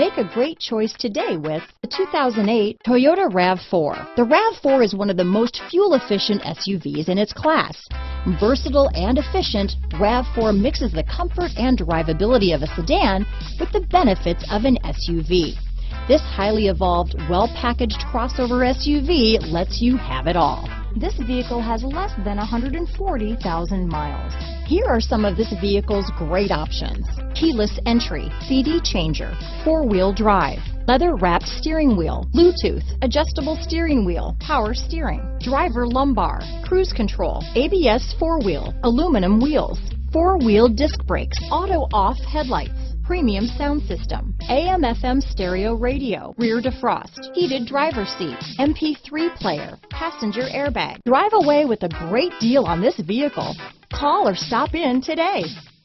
Make a great choice today with the 2008 Toyota RAV4. The RAV4 is one of the most fuel-efficient SUVs in its class. Versatile and efficient, RAV4 mixes the comfort and drivability of a sedan with the benefits of an SUV. This highly evolved, well-packaged crossover SUV lets you have it all. This vehicle has less than 140,000 miles. Here are some of this vehicle's great options: keyless entry, CD changer, four-wheel drive, leather-wrapped steering wheel, Bluetooth, adjustable steering wheel, power steering, driver lumbar, cruise control, ABS four-wheel, aluminum wheels, four-wheel disc brakes, auto-off headlights, premium sound system, AM/FM stereo radio, rear defrost, heated driver's seat, MP3 player, passenger airbag. Drive away with a great deal on this vehicle. Call or stop in today.